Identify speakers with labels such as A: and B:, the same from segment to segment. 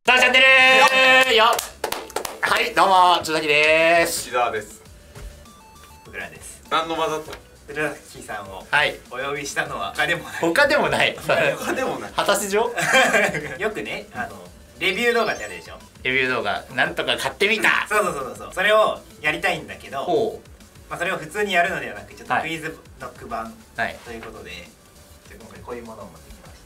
A: さあチャンネルよ。はい、どうも津崎です。
B: 木澤です。
C: 僕らです。
B: 何の間だったの？
C: 鶴崎さんをお呼びしたのは
A: 他でもない。他でもない。
B: 他でもない。
A: 果たし状？
C: よくね、レビュー動画ってあるでしょ。
A: レビュー動画、なんとか買ってみた。
C: そう。それをやりたいんだけど、まあそれを普通にやるのではなく、ちょっとクイズノック版ということで、今回こういうものを持ってきまして。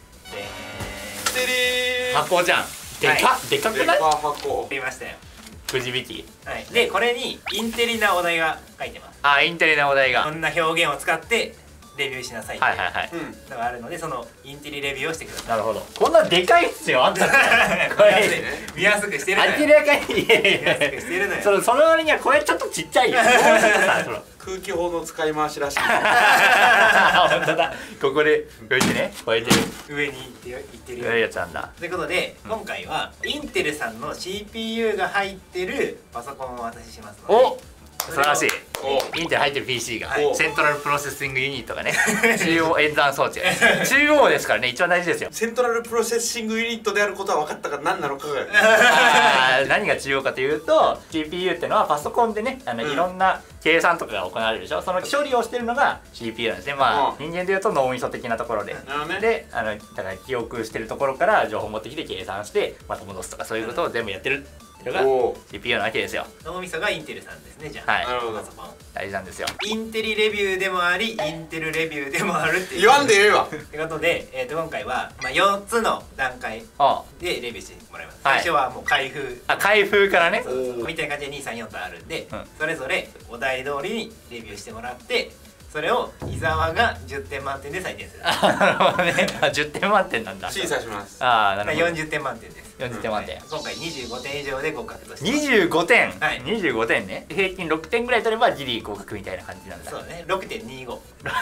A: 箱じゃん。でかくない？
B: 箱。
C: 出ましたよ。
A: くじ引き。
C: はい。でこれにインテリなお題が書いてます。
A: あ、インテリなお題が。
C: こんな表現を使ってレビューしなさいっていうのがあるので、そのインテリレビューをしてください。
A: なるほど。こんなでかい必要あったんだ。これ
C: 見やすくしてるのよ。
A: 明らかに見
C: やすくしてるのよ。
A: その割にはこれちょっとちっちゃいよ。
B: 空気砲の使い回しらしい。
A: 本当だ。ここでこうやってね、こうやって
C: 上にいってるよ。
A: やつなんだ。
C: ということで、今回はインテルさんの CPU が入ってるパソコンをお渡ししますので。
A: お、素晴らしい。インテル入ってる PC がセントラルプロセッシングユニットがね、中央演算装置。中央ですからね、一番大事ですよ。
B: セントラルプロセッシングユニットであることは分かったが何なのかが。
A: 何が中央かというと、 CPU っていうのはパソコンでね、いろんな計算とかが行われるでしょ。その処理をしてるのが CPU なんですね。まあ人間でいうと脳みそ的なところで、でだから記憶してるところから情報を持ってきて計算してまた戻すとか、そういうことを全部やってるっていうのが CPU なわけですよ。
C: 脳みそがインテルさんですね。じゃあ、
A: はい、
B: なるほど。
A: 大事なんですよ。
C: インテリレビューでもあり、インテルレビューでもあるっていう。
B: 言わんでええわ。
C: ということで、今回は4つの段階でレビューしてもらいます。最初はもう開封。
A: 開封からね。
C: みたいな感じで2、3、4とあるんで、それぞれお題通りにレビューしてもらって、それを伊沢が10点満点で採点する。
A: なるほどね。10点満点なんだ。
B: 審査します。
A: ああ、なるほど。
C: 40点満点です。
A: 40点満点。
C: 今回25点以上で合格として。
A: 25点。
C: はい。
A: 25点ね。平均6点ぐらい取ればギリ合格みたいな感じなんだ。
C: そうね。6.25。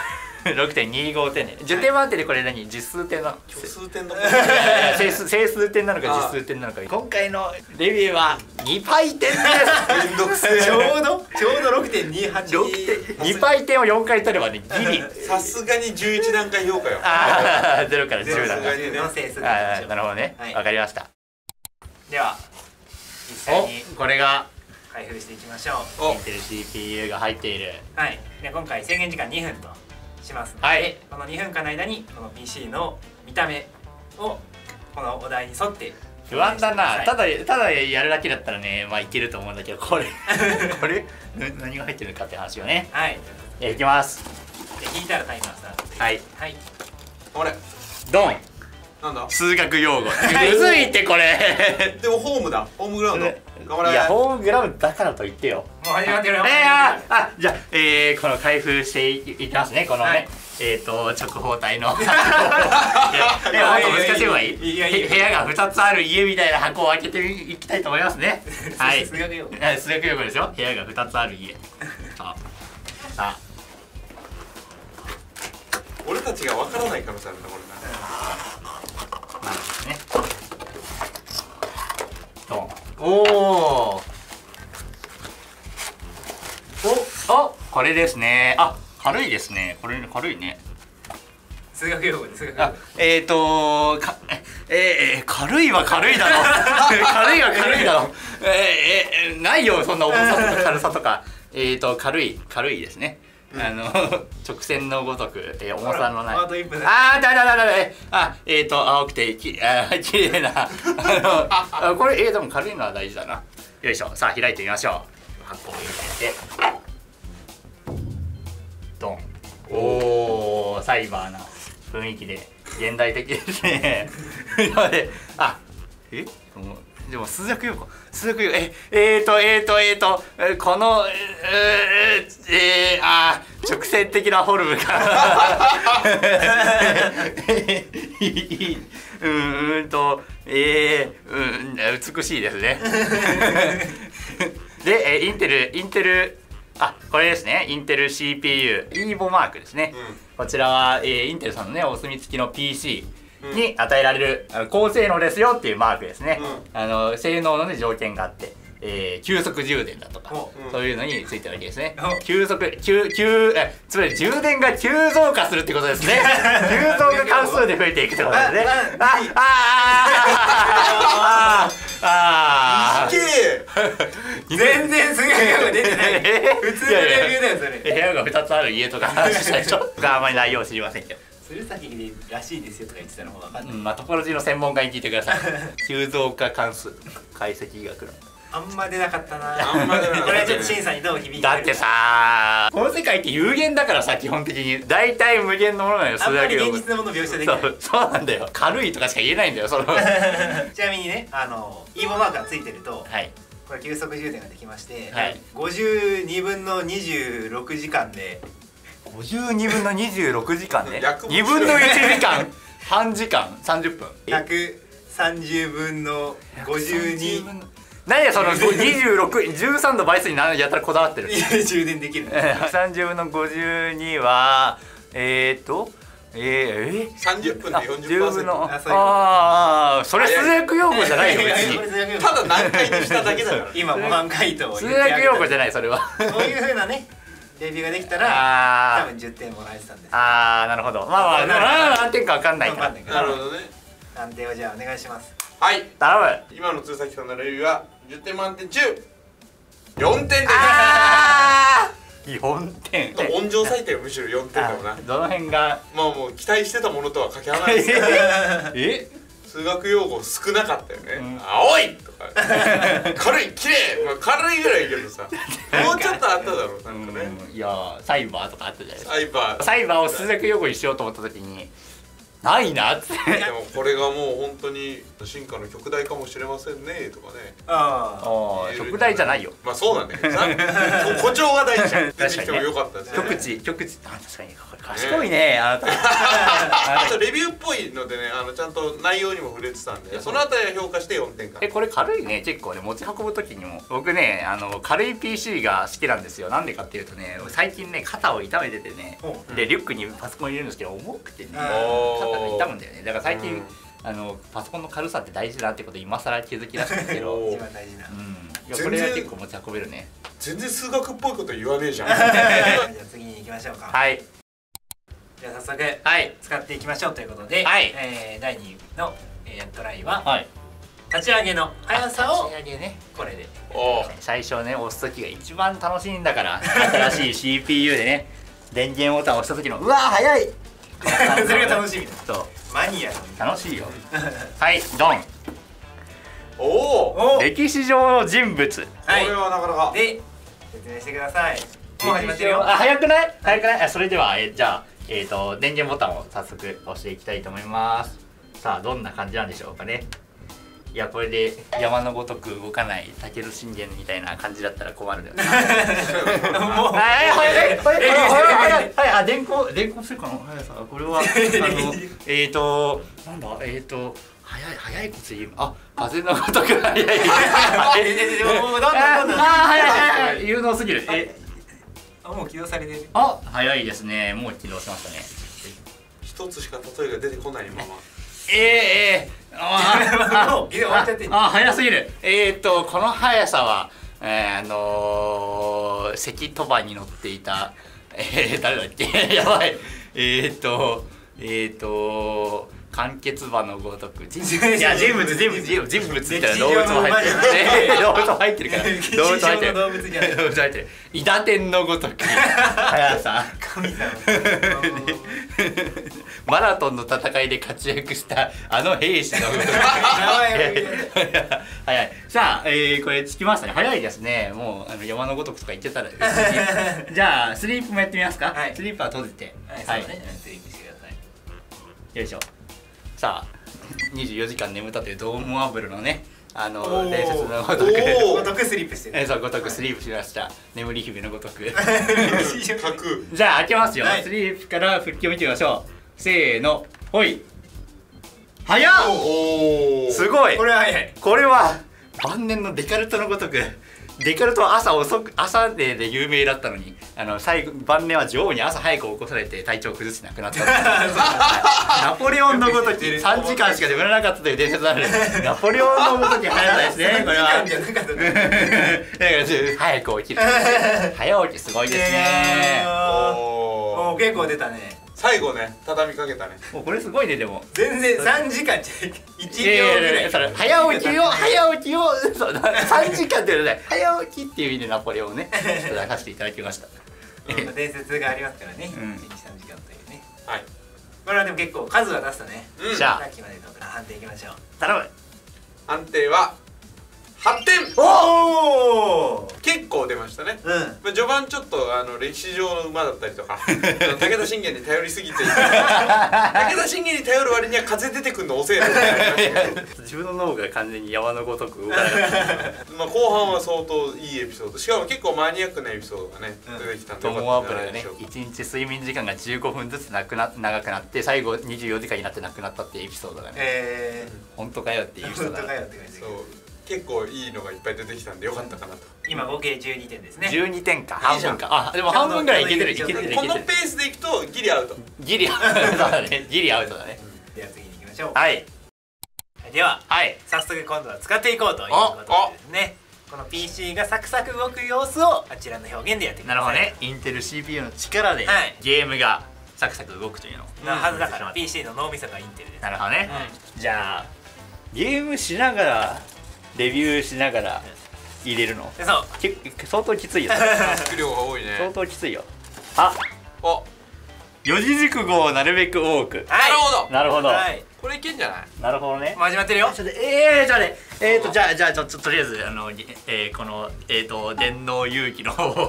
A: 6.25 点ね。10点満点でこれ何？十数点なの？
B: 数点の。
A: 整数点なのか実数点なのか。今回のレビューは2パイ点です。
B: めんどくせえ。
C: ちょうど 6.28。
A: 2パイ点を4回取ればね、ギリ。
B: さすがに11段階評価よ。
A: ああ、0から10段階。
C: の整数。
A: なるほどね。わかりました。
C: では実際に
A: これが
C: 開封していきましょう。
A: インテル CPU が入っている。
C: はい。で今回制限時間2分としますので、この2分間の間にこの PC の見た目をこのお題に沿って
A: 不安だな。ただやるだけだったらね、まあいけると思うんだけど、これ何が入ってるかって話よね。
C: はい。
A: いきます。
C: で引いたらタイマースタートです。
A: はい
C: はい。
B: あれ
A: ドン。
B: なんだ？
A: 数学用語。むずいってこれ。
B: でもホームだ。ホームグラウンド。頑張れ。
A: いや、ホームグラウンドだからと言ってよ。
C: もう始まってるよ。
A: じゃあこの開封していきますね。このね、直方体の。難しい方がいい。部屋が2つある家みたいな箱を開けていきたいと思いますね。はい。数学用語でしょ。部屋が2つある家。さあ。
B: 俺たちがわからない可能性あるんだこれな。
A: なんですね。お、これですね。あ、軽いですね。これ軽いね。
C: 数学用語です。数学用語。
A: 軽いは軽いだろ。軽いは軽いだろ。ないよそんな重さとか軽さとか。軽いですね。直線のごとく重さのない。青くてきれいな。これでも軽いのは大事だな。よいしょ。さあ開いてみましょう。箱を入れてドン。おお、サイバーな雰囲気で現代的ですね。でも数学用語、この直線的なフォルムが美しいですね。で、インテルこれですね。インテル CPU イーボマークですね。こちらはインテルさんのねお墨付きの PCに与えられる高性能ですよっていうマークですね。性能の、ね、条件があって、急速充電だとか、そういうのについてるわけですね。つまり充電が急増加するってことですね。急増が関数で増えていくってことですね。
C: 全然数学用語出てない。普通のレビューだよそれ。
A: 部屋が2つある家とか話したでしょ。僕はあまり内容知りませんけど。
C: 鶴崎でらしいですよとか言ってたのも分かんない。
A: まあトポロジーの専門家に聞いてください。急増化関数解析学の。
C: あんま出なかったな。
B: あんま出なかった。
C: これはちょっと審査にどう響いてる。
A: だってさこの世界って有限だからさ基本的に大体無限のものなのよ。
C: あんまり現実のものを描写できない。
A: そうなんだよ。軽いとかしか言えないんだよその。
C: ちなみにねイーボマークがついてると、
A: はい、
C: これ急速充電ができまして、
A: はい、
C: 52分の26時間で
A: 52分の26時間ね2分の1時間半時間30分
C: 130分の52
A: 何やその13の倍数にやったらこだわってる。
C: 充電できる。
A: 130分の52は30
B: 分で 40%。
A: ああそれ数学用語じゃないよ別に。
B: ただ難解にしただけだから。
C: 今模範解答を
A: 数学用語じゃないそれは。
C: そういう風なねレビューができたら多分10点もらえてたんです。
A: ああなるほど。まあまあ何点か分かんないから。
B: なるほどね。
C: 判定をじゃあお願いします。
B: はい、
A: 頼む。
B: 今の鶴崎さんのレビューは10点満点中4点です。
A: 4点。
B: 温情採点はむしろ4点だもんな。
A: どの辺が
B: まあもう期待してたものとはかけ離れて
A: え
B: 数学用語少なかったよね。青いとか軽い綺麗、まあ軽いぐらいいいけどさ、もうちょっとあっただろうなんかね。
A: いやサイバーとかあったじゃないですか。
B: サイバー
A: を数学用語にしようと思った時にないなって。
B: でもこれがもう本当に進化の極大かもしれませんねとかね。
A: ああ極大じゃないよ。
B: まあそうなんだけどさ、誇張が大事じゃん。出てきてもよかったですね。
A: 極地確かに賢いねあなた。
B: あとレビューっぽいのでねちゃんと内容にも触れてたんでそのあたりは評価して4点か。
A: これ軽いね結構ね持ち運ぶ時にも僕ね軽い PC が好きなんですよ。なんでかっていうとね最近ね肩を痛めててねでリュックにパソコン入れるんですけど重くてね肩が痛むんだよね。だから最近パソコンの軽さって大事だなってこと今更気づきだしたんですけど
C: 一番大事な
A: これは結構持ち運べるね。
B: 全然数学っぽいこと言わねえじゃん。
C: じゃあ次に行きましょうか。
A: はい。
C: じゃあ早速使っていきましょうということで第2のトライは立ち上げの速さをこれで
A: 最初ね押す時が一番楽しいんだから新しい CPU でね電源ボタンを押した時のうわー早い
C: それが楽しみだ。
A: そう
C: マニア
A: 楽しいよ。はいドン。
B: おお
A: 歴史上の人物。こ
B: れはなかなか
C: で説明してください。もう始まってるよ。
A: 早くない早くない。それではじゃあ電源ボタンを早速押していきたいと思います。さあどんな感じなんでしょうかね。いやこれで山のごとく動かないタケル信玄みたいな感じだったら困るよね。はい電光するかな速さ。これはなんだ速いこつ言う。風のごとく速い。有能すぎる。
C: もう起動されてる。
A: 早いですね。もう起動しましたね。
B: 一つしか例えが出てこないまま。
A: 早すぎる。この速さは関鳥羽に乗っていた誰だっけやばい完結馬のごとく人物みたいな動物も入ってるから動物入ってる伊達天のごとく速さ
C: 神様
A: マラトンの戦いで活躍した兵士のごとく早い。さあこれつきましたね。早いですね。もう山のごとくとか言ってたらじゃあスリープもやってみますか。スリープは閉じて
C: スリープしてください。
A: よいしょ。さあ24時間眠ったというドームアブルのね伝説のご
C: とくスリープしてる。
A: そうごとくスリープしました。眠り姫のごとく
B: じ
A: ゃあ開けますよ。スリープから復帰を見てみましょう。せーのほい。早っ。すごい。
C: これは早い。
A: これは晩年のデカルトのごとく。デカルトは朝で有名だったのに晩年は女王に朝早く起こされて体調を崩して亡くなったナポレオンのごとき3時間しか眠らなかったという伝説あるナポレオンのごとき速さですね。これは早く起きる早起きすごいですね。
C: 結構出たね。
B: 最後ね畳みかけたね。
A: もうこれすごいね。でも
C: 全然3時間じゃ1秒ぐらい。
A: それ早起きをそう3時間っていうのね、早起きっていう意味でナポレオンをねちょっと出させていただきました。
C: 伝説がありますからね。1、2、3時間というね。
B: はい。
C: これはでも結構数は出すとね。
A: じゃあ
C: さっきまでの判定いきましょう。
A: 頼む。
B: 判定は8点。
A: おお。
B: 結構出ましたね。
C: うん。
B: 序盤ちょっと歴史上の馬だったりとか武田信玄に頼りすぎて武田信玄に頼る割には風出てくるの遅いなってなりましたけど
A: 自分の脳が完全に山のごとく動かなかった
B: まあ後半は相当いいエピソード、しかも結構マニアックなエピソードがね出てきたんで、
A: トモアップルがね1日睡眠時間が15分ずつ長くなって最後24時間になってなくなったっていうエピソードがね本当かよっていうエピソードが
B: 結構いいのがいっぱい出てきたんでよかったかなと。
C: 今合計12点ですね。
A: 12点か、半分か。あ、でも半分ぐらいいけてる。
B: このペースでいくとギリアウト。
A: ギリアウトだね。ギリアウトだね。
C: では次に行きましょう。
A: はい。
C: では早速今度は使っていこうということですね。この PC がサクサク動く様子をあちらの表現でやってください。
A: なるほどね。インテル CPU の力でゲームがサクサク動くというの
C: のはずだから PC の脳みそがインテルです。
A: なるほどね。じゃあゲームしながらレビューしながら入れるの。
C: そう。
A: 相当きついよ。
B: タスク量が多いね。
A: 相当きついよ。あ、四字熟語をなるべく多く。
B: なるほど。
A: なるほど。
B: これいけんじゃない？
A: なるほどね。
C: 始まってるよ。
A: ちょっとじゃあとりあえずこの電脳勇気の方を。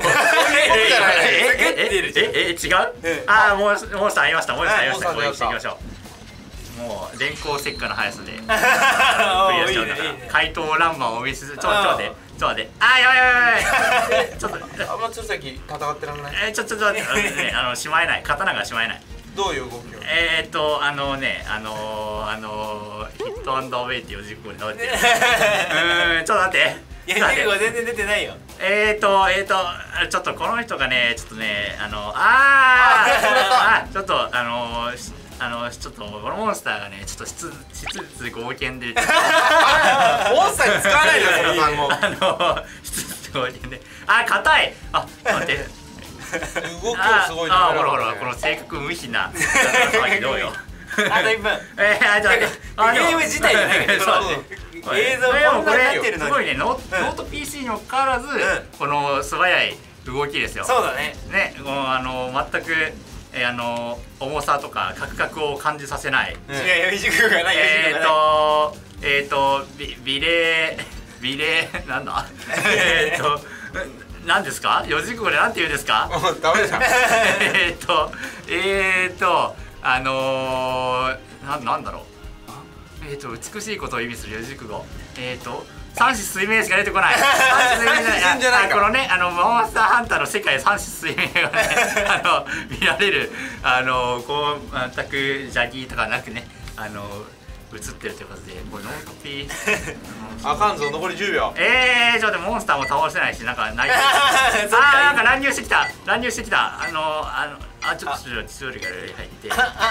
A: 違う？ああモンスターありました。モンスターありました。これしていきましょう。もう電光石火の速さでクリアしちゃうから怪盗ランマをお見せする。ちょっと待ってあーやばいちょっと
B: あんま鶴崎戦ってらんない。
A: ちょっと待ってしまえない、刀がしまえない。
B: どういう動きを？
A: ヒットアンドアウェイっていう軸を倒ってる。ちょっと待って。
C: いや、軸は全然出てないよ。
A: ちょっとこの人がね、ちょっとね、ちょっとちょっとこのモンスターがね、ちょっと質合憲でモンス
B: ターに使わないでよ、その単語。
A: 質合憲で硬い。待って
B: 動きがすごいな。
A: ほらこの性格無比などうよ。
C: あと1分。ゲーム自体じゃないけど映像こんなになってるのに
A: すごいね。ノート PC にもかかわらずこの素早い動きですよ。
C: そうだね。
A: 全く重さとかカクカクを感じさせない。
C: 違う、軸がない。
A: ビレーなんだ何ですか？四字熟語でなんて言うんですか？
B: ダメじゃん。
A: なんだろう。美しいことを意味する四字熟語。三子水明しか出てこない。このね、モンスターハンターの世界三子水明がね、見られる、こう全く邪気とかなくね、映ってるということで、これノートピー。
B: あかんぞ、残り10秒。
A: ちょっとモンスターも倒せないし、なんかない。なんか乱入してきた。ちょっとチュートリアル入って。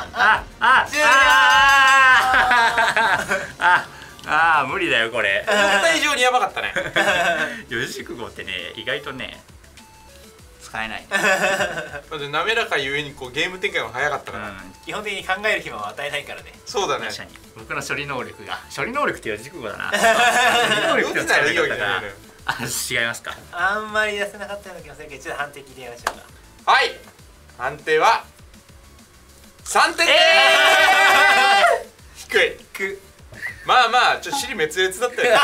A: 無理だよこれ。
B: 思った以上にやばかったね。
A: 四字熟語ってね、意外とね使えない。
B: 滑らかゆえにこうゲーム展開も早かったから。
C: 基本的に考える暇を与えないからね。
B: そうだね。
A: 確かに僕の処理能力っていう四字熟語だな。処理能力って使えなかったから。違いますか？
C: あんまり出せなかったような気がするけど、ちょっと判定聞いてみましょうか。
B: はい、判定は3点。低い。まあちょっと尻滅裂だったよ。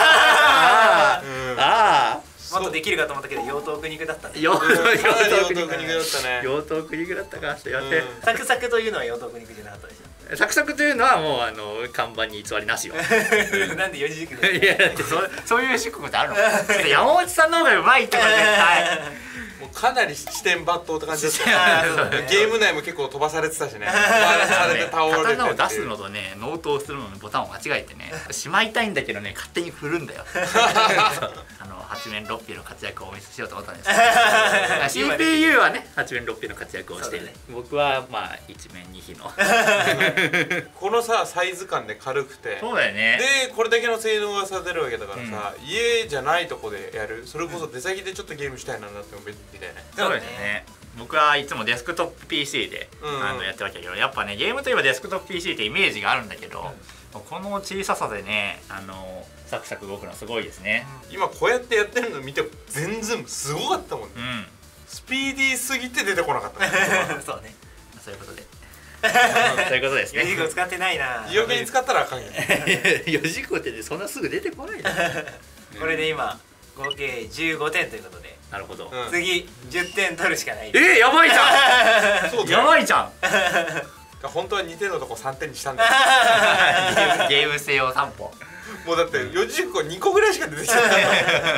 C: もっとできるかと思ったけど養豚苦肉だったね。
A: 養豚苦肉だった
B: ね。
A: 養豚苦肉だったか。すいません。
C: サクサクというのは養豚苦肉じゃなかったでしょ。
A: サクサクというのはもう看板に偽りなしよ。
C: なんで四字熟語？
A: いやだってそういう熟語ってあるの？山本さんの方がうまいってこと絶対。
B: もうかなり視点抜刀って感じだったよ。ゲーム内も結構飛ばされてたしね。
A: 刀を出すのとね、納刀するののボタンを間違えてね、しまいたいんだけどね、勝手に振るんだよ。 8面6臂の活躍をお見せしようと思ったんですけどCPU はね8面6臂の活躍をして、ね、僕はまあ1面2臂の
B: このさサイズ感で軽くて
A: そうだよね
B: でこれだけの性能がさせるわけだからさ、家じゃないとこでやるそれこそ出先でちょっとゲームしたいなって思ってみたいね。
A: そうですね。僕はいつもデスクトップ PC でやってるわけだけど、やっぱねゲームといえばデスクトップ PC ってイメージがあるんだけど、この小ささでねサクサク動くのすごいですね。
B: 今こうやってやってるの見ても全然すごかったもんね。スピーディーすぎて出てこなかったね。
C: そうね。
A: そういうことで。そういうことですね。
C: 4次号使ってないな。
B: 余計に使ったらあかんよ。
A: 4次号ってそんなすぐ出てこないな。
C: これで今合計15点ということで。
A: なるほど。
C: 次10点取るしかない。
A: やばいじゃん。やばいじゃん。
B: 本当は2点のとこ3点にしたんだよ。
A: ゲーム性を担保。
B: もうだって四字熟語2個ぐらいしか出てきてない。
C: では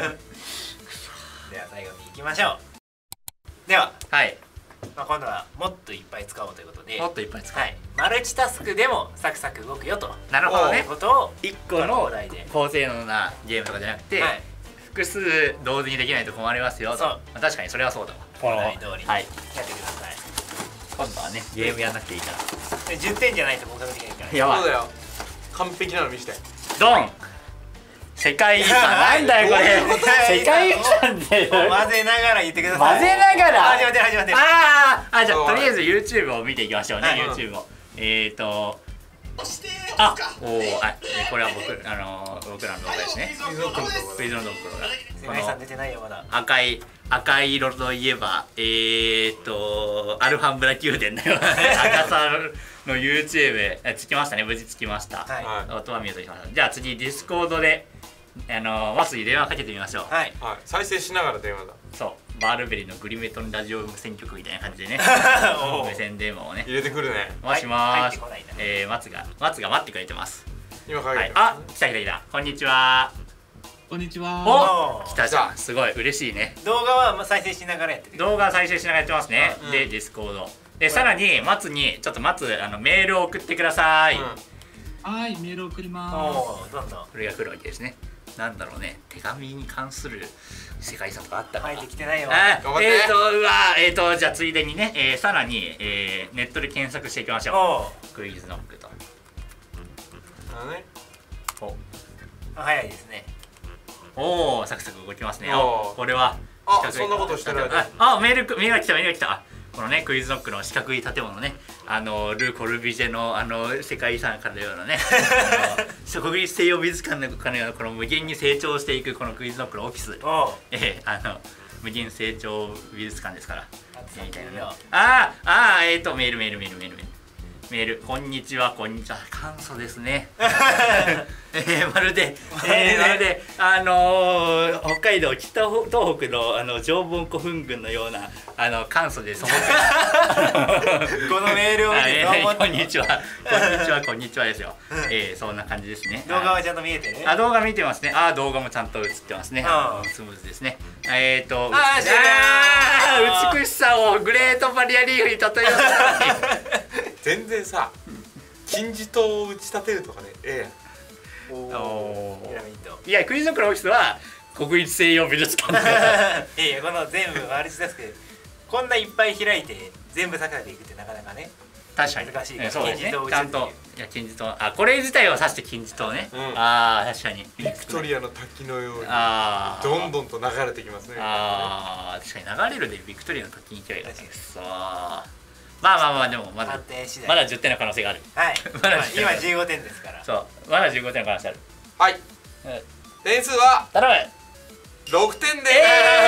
C: 最後に行きましょう。では、
A: はい。
C: 今度はもっといっぱい使おうということで、
A: もっといっぱい使おう。
C: マルチタスクでもサクサク動くよと。
A: なるほどね。
C: ことを
A: 1個の高性能なゲームとかじゃなくて、複数同時にできないと困りますよと。確かにそれはそうだわ。
C: 本来通りやってください。
A: 今度はねゲームやんなくていいから。
C: 10点じゃないと合格できないから。
A: やばい。
B: そうだよ。完璧なの見せて。
A: ドン。世界遺産なんだよこれ。世界遺産で
C: 混ぜながら言ってください。
A: 混ぜながら。
C: 始まって始まって。じ
A: ゃあとりあえず YouTube を見ていきましょうね。YouTube を。これは僕らの動画ですね。クイズの動画。
C: 世界遺産出てないよまだ。
A: 赤い色といえばアルファンブラ宮殿だよ。赤さの YouTube つきましたね。無事つきました。音は見えてきました。じゃあ次ディスコードでマスに電話かけてみましょう。
B: はい再生しながら電話だ。
A: そうバールベリーのグリメトンラジオ無線局みたいな感じでね無線電話をね
B: 入れてくるね。
A: もしもーし。松が待ってくれてます。
B: 今かけて。
A: 来たこんにちは。
D: こんにちは。
A: 来たじゃん。すごい嬉しいね。
C: 動画は再生しながらやってる。
A: 動画再生しながらやってますね。でディスコードでさらに松にちょっとメールを送ってください。
D: はい、メール送ります。
C: どんどん
A: これが来るわけですね。なんだろうね、手紙に関する世界遺産とかあったかな。
C: 入ってきてないよ。
A: じゃあついでにね、さらに、ネットで検索していきましょう。クイズノックと。
C: 早いですね。
A: おお、サクサク動きますね。これは
B: そんなことしてない。
A: メールが来た。このねクイズノックの四角い建物ね、ル・コルビジェの世界遺産からのようなね国立西洋美術館のこの無限に成長していくこのクイズノックのオフィス、無限成長美術館ですからみたいなね。メールこんにちは簡素ですね。まるで北海道北東北の縄文古墳群のような簡素で素朴な
C: このメールを見て
A: こんにちはですよ。そんな感じですね。
C: 動画はちゃんと見えてる？
A: 動画見てますね。動画もちゃんと映ってますね。スムーズですね。美しさをグレートバリアリーフに例えようと
B: 全然さ金字塔を打ち立てるとかね
A: いやクイズノックのオフィスは国立西洋美術館
C: この全部マルチタスクでこんないっぱい開いて全部サクサクいくってなかなかね
A: 確かに
C: 難しいから
A: 金字塔ちゃんと金字塔これ自体を指して金字塔ね。確かに
B: ビクトリアの滝のようにどんどんと流れてきますね。
A: 確かに流れるでビクトリアの滝に行けばいいです。まあでもまだ10点の可能性がある。
C: はい今15点ですから。
A: そうまだ15点の可能性ある。
B: はい点数は
A: 頼む
B: 6点で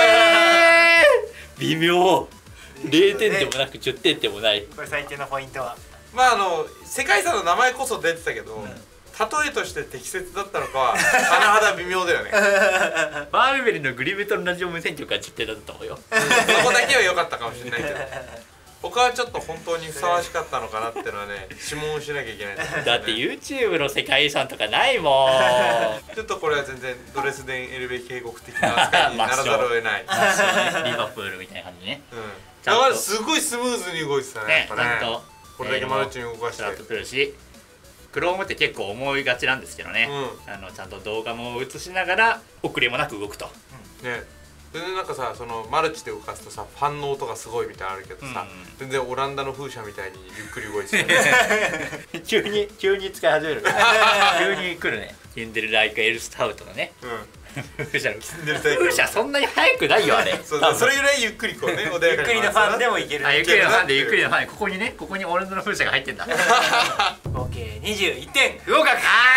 A: 微妙。0点でもなく10点でもない。
C: これ最低のポイントは
B: 世界遺産の名前こそ出てたけど例えとして適切だったのかは甚だ微妙だよね。
A: バールベリのグリメトンラジオ無線局は10点だったと思うよ。
B: そこだけは良かったかもしれないけど他はちょっと本当にふさわしかったのかなっていうのはね諮問しなきゃいけない、
A: だって YouTube の世界遺産とかないもん。
B: ちょっとこれは全然ドレスデンエルベ渓谷的な扱いにならざるを得ない。
A: リバプールみたいな感じね。
B: だからすごいスムーズに動いてたね。
A: ちゃんと
B: これだけマルチに動かして
A: スラッとくるし Chrome って結構思いがちなんですけどね、ちゃんと動画も映しながら遅れもなく動くと。
B: ね、全然なんかさ、そのマルチで動かすとさ、ファンの音がすごいみたいなのあるけどさ、全然オランダの風車みたいにゆっくり動いてる
A: 急に使い始める急に来るね。キンデルライクエルスタウトのね、風車そんなに速くないよあれ。
B: それぐらいゆっくりこうね、穏やかに
C: ゆっくりのファンでもいける。
A: ゆっくりのファンでゆっくりのファン、ここにオランダの風車が入ってんだ。
C: 合計21点不合格。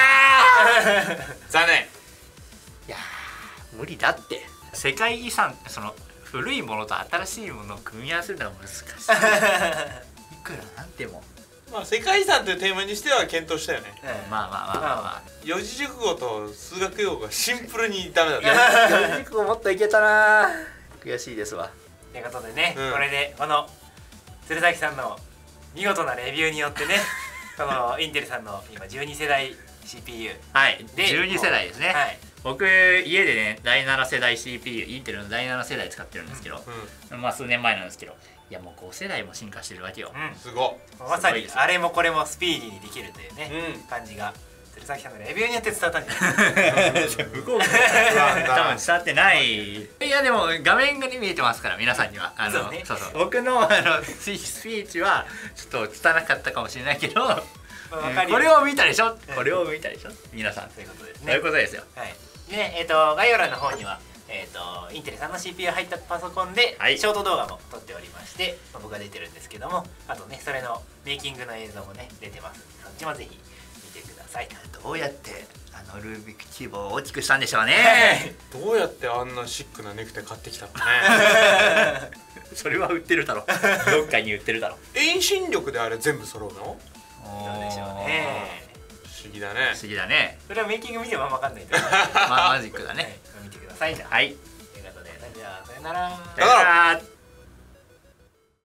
B: 残念。い
A: や無理だって。世界遺産、その古いものと新しいものを組み合わせるのは難しい。いくらなんでも。
B: まあ世界遺産というテーマにしては検討したよね。
A: まあ。
B: 四字熟語と数学用語がシンプルにダメだった。
A: 四字熟語もっといけたな。悔しいですわ。
C: ということでね、これでこの鶴崎さんの見事なレビューによってね、このインテルさんの今12世代 CPU、
A: はい12世代ですね。僕家でね第7世代 CPU インテルの第7世代使ってるんですけど、まあ数年前なんですけど、いやもう5世代も進化してるわけよ。
B: すごい。
C: まさにあれもこれもスピーディーにできるというね感じが鶴崎さんのレビューによって伝わったんじゃないですか。
A: 向こうが多分伝わってない。いやでも画面が見えてますから皆さんには。そう僕のスピーチはちょっと拙かったかもしれないけど、これを見たでしょ、皆さん。
C: ということですね。
A: そういうことですよ。
C: で概要欄の方にはインテルさんの CPU 入ったパソコンでショート動画も撮っておりまして、僕が出てるんですけども、あとねそれのメイキングの映像もね出てますので、そっちもぜひ見てください。
A: どうやってルービックキューブを大きくしたんでしょうね。
B: どうやってあんなシックなネクタイ買ってきたのね。
A: それは売ってるだろ、どっかに売ってるだろ。
B: 遠心力であれ全部揃うの？
C: どうでしょうね。
B: 不思議だね。
A: 不思議だね。
C: それはメイキング見ても分かんないと
A: マジックだね。
C: 見てください。じゃあ
A: はい。
C: ということで、じゃあさよなら。
B: さよなら。